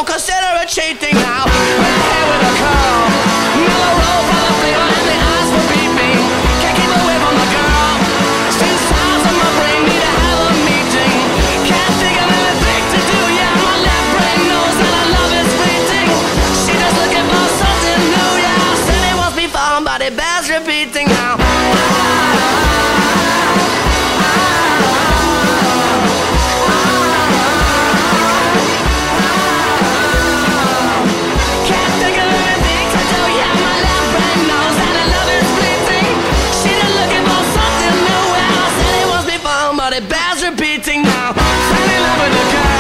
don't consider it cheating now. Red hair with a curl, mellow roll full of flavor, and the eyes for beeping. Can't keep away from the girl. Two sides of my brain need to have a meeting. Can't think of anything to do. Yeah, my left brain knows that our love is fleeting. She just looking for something new. Yeah, I said it once before, but it bears repeating now. It bears repeating now. Fell in love with a girl.